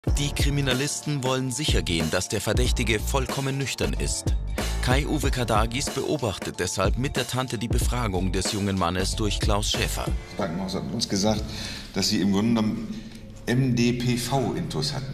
Die Kriminalisten wollen sichergehen, dass der Verdächtige vollkommen nüchtern ist. Kai-Uwe Kadagis beobachtet deshalb mit der Tante die Befragung des jungen Mannes durch Klaus Schäfer. Das Krankenhaus hat uns gesagt, dass sie im Grunde genommen MDPV-Intus hatten.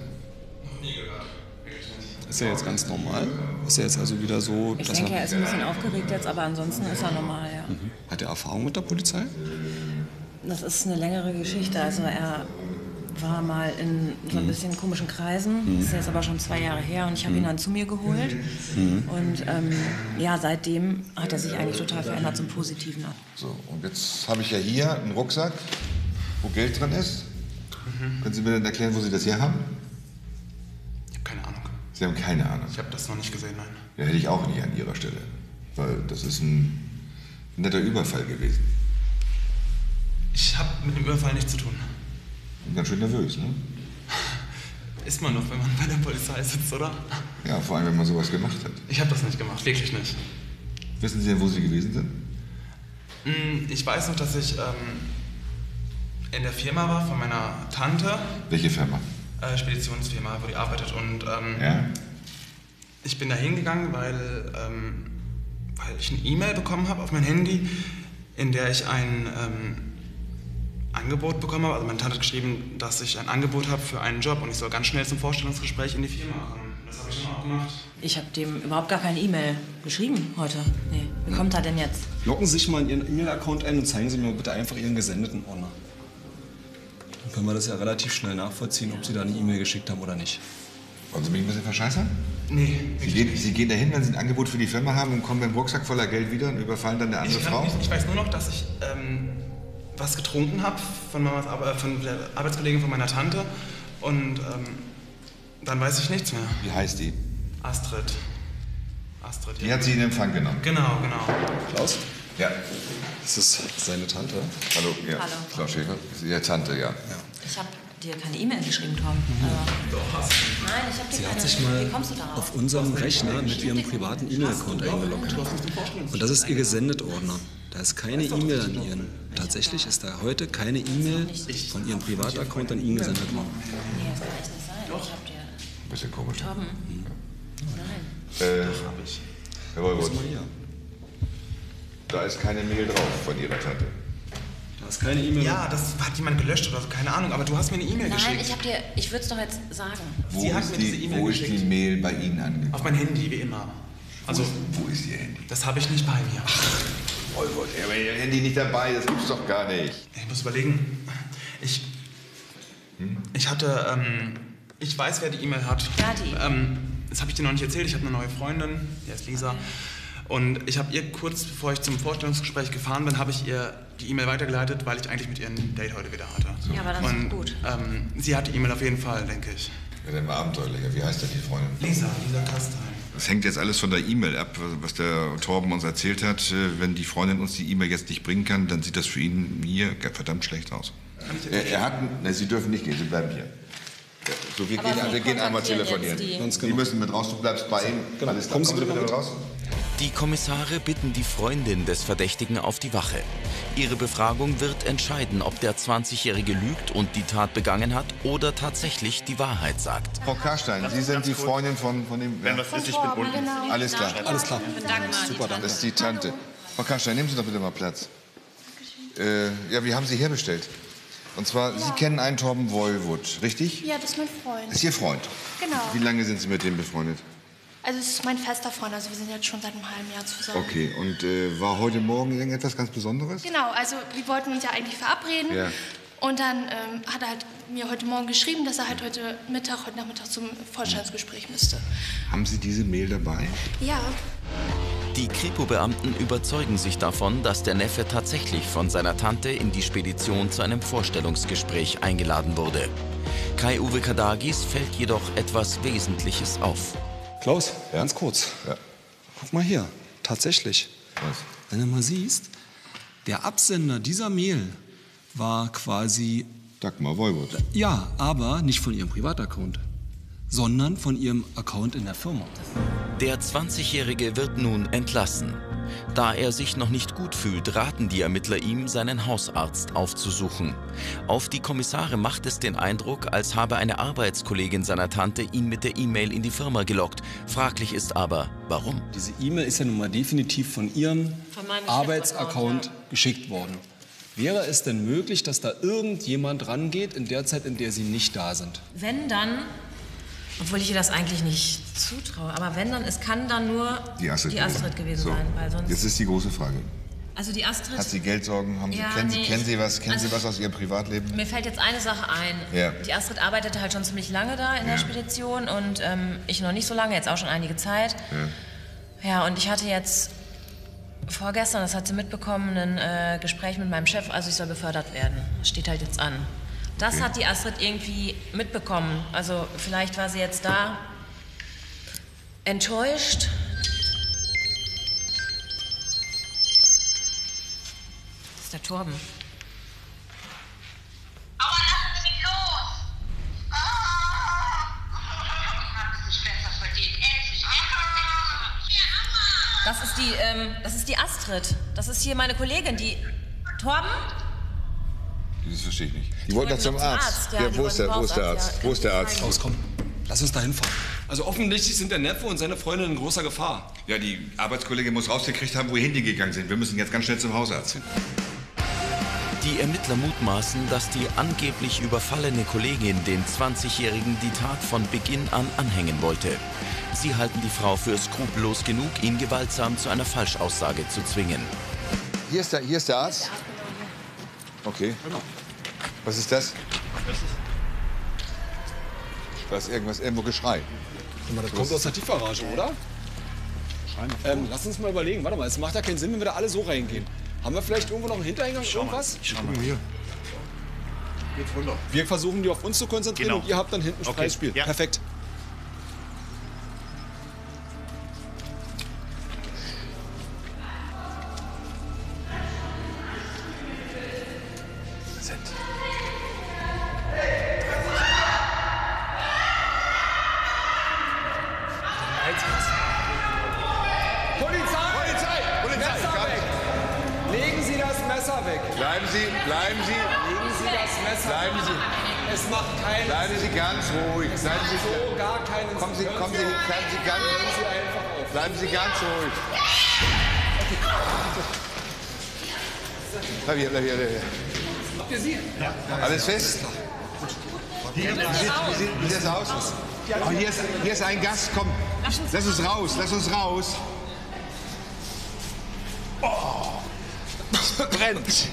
Ist er jetzt ganz normal? Ist er jetzt also wieder so, Ich denke, er ist ein bisschen aufgeregt jetzt, aber ansonsten ist er normal, ja. Hat er Erfahrung mit der Polizei? Das ist eine längere Geschichte. Also er war mal in so ein bisschen komischen Kreisen. Das ist jetzt aber schon 2 Jahre her und ich habe ihn dann zu mir geholt. Und ja, seitdem hat er sich eigentlich total verändert zum Positiven. So, und jetzt habe ich ja hier einen Rucksack, wo Geld drin ist. Können Sie mir denn erklären, wo Sie das her haben? Ich habe keine Ahnung. Sie haben keine Ahnung. Ich habe das noch nicht gesehen, nein. Ja, hätte ich auch nicht an Ihrer Stelle. Weil das ist ein netter Überfall gewesen. Ich habe mit dem Überfall nichts zu tun. Und ganz schön nervös, ne? Ist man doch, wenn man bei der Polizei sitzt, oder? Ja, vor allem, wenn man sowas gemacht hat. Ich habe das nicht gemacht, wirklich nicht. Wissen Sie denn, wo Sie gewesen sind? Ich weiß noch, dass ich in der Firma war von meiner Tante. Welche Firma? Speditionsfirma, wo die arbeitet. Und Ja? ich bin da hingegangen, weil ich eine E-Mail bekommen habe auf mein Handy, in der ich ein Angebot bekommen habe. Also meine Tante hat geschrieben, dass ich ein Angebot habe für einen Job und ich soll ganz schnell zum Vorstellungsgespräch in die Firma kommen. Das habe ich dann auch gemacht. Ich habe dem überhaupt gar keine E-Mail geschrieben heute. Nee, wie kommt er denn jetzt? Loggen Sie sich mal in Ihren E-Mail-Account ein und zeigen Sie mir bitte einfach Ihren gesendeten Ordner. Dann können wir das ja relativ schnell nachvollziehen, ob Sie da eine E-Mail geschickt haben oder nicht. Wollen Sie mich ein bisschen verscheißern? Nee, Sie gehen dahin, wenn Sie ein Angebot für die Firma haben und kommen mit dem Rucksack voller Geld wieder und überfallen dann eine andere Frau? Ich weiß nur noch, dass ich was getrunken habe von der Arbeitskollegin von meiner Tante und dann weiß ich nichts mehr. Wie heißt die? Astrid, Die ja. hat Sie in Empfang genommen? Genau. Klaus? Ja. Das ist seine Tante. Hallo, ja. Hallo. Frau Schäfer, Ihre Tante, ja. Ich habe dir keine E-Mail geschrieben, Tom. Doch, hast du. Nein, ich habe dir Sie keine. hat sich mal Wie kommst du darauf? auf unserem Rechner mit Ihrem privaten E-Mail-Account eingeloggt. Und das ist Ihr Gesendet-Ordner. Da ist keine E-Mail an Ihren. Tatsächlich ist da heute keine E-Mail von Ihrem Privataccount an Ihnen gesendet worden. Nee, das kann echt nicht sein. Ich habe dir. Ein bisschen komisch. Tom. Nein. Hab ich. Herr Woiwod, Mal hier. da ist keine Mail drauf von Ihrer Tante. Da ist keine E-Mail. Ja, das hat jemand gelöscht oder so, keine Ahnung, aber du hast mir eine E-Mail Nein, geschickt. ich würde es doch jetzt sagen. Sie hat mir diese E-Mail Wo ist geschickt. die Mail bei Ihnen angekommen? Auf mein Handy, wie immer. Also, Wo ist Ihr Handy? das habe ich nicht bei mir. Woiwod, aber Ihr Handy nicht dabei, das gibt's doch gar nicht. Ich muss überlegen. Ich hatte, ich weiß, wer die E-Mail hat. Ja, die. Das habe ich dir noch nicht erzählt. Ich habe eine neue Freundin, die heißt Lisa. Und ich habe ihr kurz bevor ich zum Vorstellungsgespräch gefahren bin, habe ich ihr die E-Mail weitergeleitet, weil ich eigentlich mit ihr ein Date heute wieder hatte. Ja, aber das ist gut. Sie hat die E-Mail auf jeden Fall, denke ich. Ja, dann mal abenteuerlicher. Wie heißt denn die Freundin? Lisa Kastein. Das hängt jetzt alles von der E-Mail ab, was der Torben uns erzählt hat. Wenn die Freundin uns die E-Mail jetzt nicht bringen kann, dann sieht das für ihn hier verdammt schlecht aus. Sie dürfen nicht gehen, Sie bleiben hier. Ja, so, wir gehen einmal telefonieren. Sie müssen mit raus, du bleibst bei ihm. Genau. Alles klar. Kommen Sie Kommen Sie bitte bitte mit raus. Die Kommissare bitten die Freundin des Verdächtigen auf die Wache. Ihre Befragung wird entscheiden, ob der 20-Jährige lügt und die Tat begangen hat oder tatsächlich die Wahrheit sagt. Frau Karstein, Sie sind die Freundin von dem... Wenn was ist, ich bin unten. Genau. Alles klar. Alles klar. Super, danke. Das ist die Tante. Frau Karstein, nehmen Sie doch bitte mal Platz. Ja, wir haben Sie herbestellt. Und zwar, Sie kennen einen Torben Woiwod, richtig? Ja, das ist mein Freund. Das ist Ihr Freund? Genau. Wie lange sind Sie mit dem befreundet? Also es ist mein fester Freund, also wir sind jetzt schon seit einem halben Jahr zusammen. Okay, und war heute Morgen irgendetwas ganz Besonderes? Genau, also wir wollten uns ja eigentlich verabreden. Ja. Und dann hat er halt mir heute Morgen geschrieben, dass er halt heute Nachmittag zum Vorstandsgespräch müsste. Haben Sie diese Mail dabei? Ja, Die Kripo-Beamten überzeugen sich davon, dass der Neffe tatsächlich von seiner Tante in die Spedition zu einem Vorstellungsgespräch eingeladen wurde. Kai-Uwe Kadagis fällt jedoch etwas Wesentliches auf. Klaus, ganz kurz. Ja. Guck mal hier. Tatsächlich. Was? Wenn du mal siehst, der Absender dieser Mail war quasi, Dagmar Woiwod. ja, aber nicht von ihrem Privataccount, sondern von ihrem Account in der Firma. Der 20-Jährige wird nun entlassen. Da er sich noch nicht gut fühlt, raten die Ermittler ihm, seinen Hausarzt aufzusuchen. Auf die Kommissare macht es den Eindruck, als habe eine Arbeitskollegin seiner Tante ihn mit der E-Mail in die Firma gelockt. Fraglich ist aber, warum? Diese E-Mail ist ja nun mal definitiv von Ihrem Arbeitsaccount geschickt worden. Wäre es denn möglich, dass da irgendjemand rangeht in der Zeit, in der Sie nicht da sind? Wenn dann, obwohl ich ihr das eigentlich nicht zutraue, aber wenn dann, es kann dann nur die Astrid gewesen sein. Weil sonst Jetzt ist die große Frage. Also die Astrid... Hat sie Geldsorgen? Kennen Sie was aus Ihrem Privatleben? Mir fällt jetzt eine Sache ein. Ja. Die Astrid arbeitete halt schon ziemlich lange da in der Spedition und ich noch nicht so lange, jetzt auch schon einige Zeit. Ja, und ich hatte jetzt vorgestern, das hat sie mitbekommen, ein Gespräch mit meinem Chef, also ich soll befördert werden. Das steht halt jetzt an. Das hat die Astrid irgendwie mitbekommen. Also vielleicht war sie jetzt da enttäuscht. Das ist der Torben. Aber lassen Sie mich los! Ich habe es nicht besser verdient. Endlich! Das ist die Astrid. Das ist hier meine Kollegin, die... Torben? Das verstehe ich nicht. Die wollten doch zum Arzt. Ja, wo ist der Arzt? Wo ist der Arzt? Komm, lass uns da hinfahren. Also offensichtlich sind der Neffe und seine Freundin in großer Gefahr. Ja, die Arbeitskollegin muss rausgekriegt haben, wohin die gegangen sind. Wir müssen jetzt ganz schnell zum Hausarzt. Die Ermittler mutmaßen, dass die angeblich überfallene Kollegin den 20-Jährigen die Tat von Beginn an anhängen wollte. Sie halten die Frau für skrupellos genug, ihn gewaltsam zu einer Falschaussage zu zwingen. Hier ist der Arzt? Okay. Was ist das? Da ist irgendwo Geschrei. Das kommt aus der Tiefgarage, oder? Lass uns mal überlegen. Warte mal, es macht ja keinen Sinn, wenn wir da alle so reingehen. Haben wir vielleicht irgendwo noch einen Hintereingang, irgendwas? Schau mal hier. Jetzt runter. Wir versuchen, die auf uns zu konzentrieren und ihr habt dann hinten freies Spiel. Ja. Perfekt. Bleiben Sie. Legen Sie das Messer. Bleiben Sie. Es macht keinen Sinn. Bleiben Sie ganz ruhig. Bleiben Sie so gar keinen Sinn. Bleiben Sie ganz. Bleiben Sie ganz ruhig. Bleib hier. Habt ihr sie? Ja. Alles fest? Wie sieht das aus? Oh, hier ist ein Gast. Komm, lass uns raus. Oh. Brennt.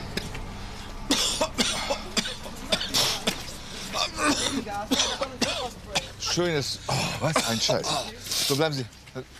Schönes. Oh, was ein Scheiß. So, bleiben Sie.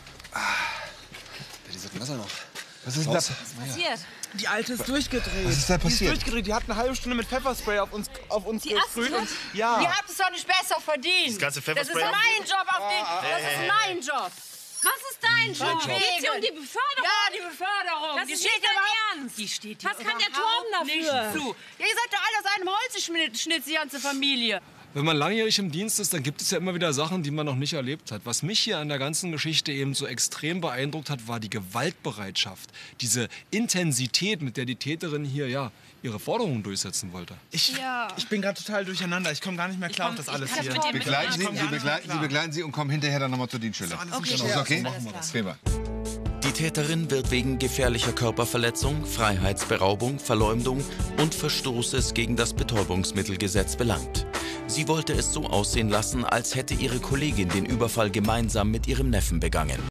Dieses Messer noch. Was ist denn das? Was ist passiert? Die Alte ist durchgedreht. Was ist da passiert? Die ist durchgedreht. Die hat eine halbe Stunde mit Pfefferspray auf uns Die gesprüht. Astrid? Ja. Ihr habt es doch nicht besser verdient. Das ganze Das ist Pfefferspray. mein Job auf den. Das ist mein Job. Was ist dein Job? Geht's hier um die Beförderung? Ja, die Beförderung. Das Die ist steht nicht dein überhaupt- Ernst. Die steht hier Was kann der überhaupt Torben dafür? nicht zu. Ja, ihr seid doch alle aus einem Holzschnitt, die ganze Familie. Wenn man langjährig im Dienst ist, dann gibt es ja immer wieder Sachen, die man noch nicht erlebt hat. Was mich hier an der ganzen Geschichte eben so extrem beeindruckt hat, war die Gewaltbereitschaft. Diese Intensität, mit der die Täterin hier ihre Forderungen durchsetzen wollte. Ich bin gerade total durcheinander. Ich komme gar nicht mehr klar auf das alles hier. Sie begleiten Sie und kommen hinterher dann nochmal zur Dienststelle. Okay, Ist okay? Machen wir das. Prima. Die Täterin wird wegen gefährlicher Körperverletzung, Freiheitsberaubung, Verleumdung und Verstoßes gegen das Betäubungsmittelgesetz belangt. Sie wollte es so aussehen lassen, als hätte ihre Kollegin den Überfall gemeinsam mit ihrem Neffen begangen.